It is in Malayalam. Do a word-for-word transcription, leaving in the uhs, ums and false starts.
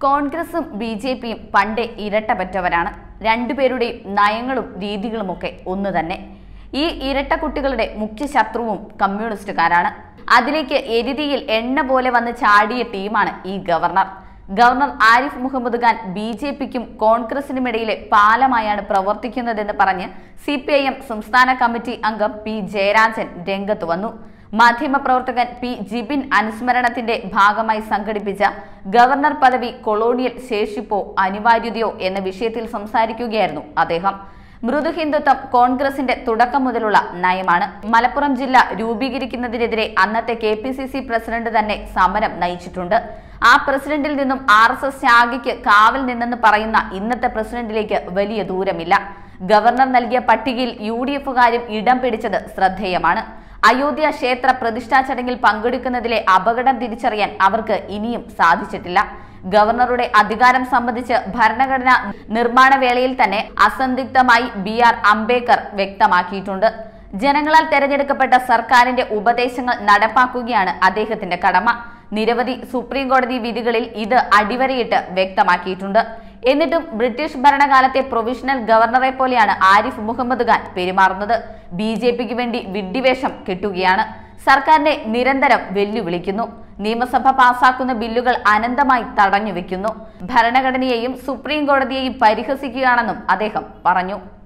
കോൺഗ്രസും ബി ജെ പിയും പണ്ടേ ഇരട്ടപ്പറ്റവരാണ്. രണ്ടുപേരുടെയും നയങ്ങളും രീതികളുമൊക്കെ ഒന്നു തന്നെ. ഈ ഇരട്ട കുട്ടികളുടെ മുഖ്യ ശത്രുവും കമ്മ്യൂണിസ്റ്റുകാരാണ്. അതിലേക്ക് എരുതിയിൽ എണ്ണ പോലെ വന്ന് ചാടിയ ടീമാണ് ഈ governor. Governor Arif Muhammad Khan B J പിക്കും കോൺഗ്രസിനുമിടയിലെ പാലമായാണ് പ്രവർത്തിക്കുന്നതെന്ന് പറഞ്ഞ് സി പി ഐ എം സംസ്ഥാന കമ്മിറ്റി അംഗം പി ജയരാജൻ രംഗത്ത് വന്നു. മാധ്യമപ്രവർത്തകൻ പി ജിബിൻ അനുസ്മരണത്തിന്റെ ഭാഗമായി സംഘടിപ്പിച്ച ഗവർണർ പദവി കൊളോണിയൽ ശേഷിപ്പോ അനിവാര്യതയോ എന്ന വിഷയത്തിൽ സംസാരിക്കുകയായിരുന്നു അദ്ദേഹം. മൃദുഹിന്ദുത്വം കോൺഗ്രസിന്റെ തുടക്കം മുതലുള്ള നയമാണ്. മലപ്പുറം ജില്ല രൂപീകരിക്കുന്നതിനെതിരെ അന്നത്തെ K P C C president തന്നെ സമരം നയിച്ചിട്ടുണ്ട്. ആ പ്രസിഡന്റിൽ നിന്നും ആർ എസ് എസ് ശാഖയ്ക്ക് കാവൽ നിന്നെന്ന് പറയുന്ന ഇന്നത്തെ പ്രസിഡന്റിലേക്ക് വലിയ ദൂരമില്ല. ഗവർണർ നൽകിയ പട്ടികയിൽ യു ഡി എഫുകാരും ഇടം പിടിച്ചത് ശ്രദ്ധേയമാണ്. അയോധ്യ ക്ഷേത്ര പ്രതിഷ്ഠാ ചടങ്ങിൽ പങ്കെടുക്കുന്നതിലെ അപകടം തിരിച്ചറിയാൻ അവർക്ക് ഇനിയും സാധിച്ചിട്ടില്ല. ഗവർണറുടെ അധികാരം സംബന്ധിച്ച് ഭരണഘടനാ നിർമ്മാണ വേളയിൽ തന്നെ അസന്ദിഗ്ധമായി ബി ആർ അംബേദ്കർ വ്യക്തമാക്കിയിട്ടുണ്ട്. ജനങ്ങളാൽ തെരഞ്ഞെടുക്കപ്പെട്ട സർക്കാരിന്റെ ഉപദേശങ്ങൾ നടപ്പാക്കുകയാണ് അദ്ദേഹത്തിന്റെ കടമ. നിരവധി സുപ്രീം കോടതി വിധികളിൽ ഇത് അടിവരയിട്ട് വ്യക്തമാക്കിയിട്ടുണ്ട്. എന്നിട്ടും ബ്രിട്ടീഷ് ഭരണകാലത്തെ പ്രൊവിഷണൽ ഗവർണറെ പോലെയാണ് ആരിഫ് മുഹമ്മദ് ഖാൻ പെരുമാറുന്നത്. ബി ജെ പിക്ക് വേണ്ടി വിഡ്ഢിവേഷം കെട്ടുകയാണ്. സർക്കാരിനെ നിരന്തരം വെല്ലുവിളിക്കുന്നു. നിയമസഭ പാസാക്കുന്ന ബില്ലുകൾ അനന്തമായി തടഞ്ഞുവെക്കുന്നു. ഭരണഘടനയെയും സുപ്രീം കോടതിയെയും പരിഹസിക്കുകയാണെന്നും അദ്ദേഹം പറഞ്ഞു.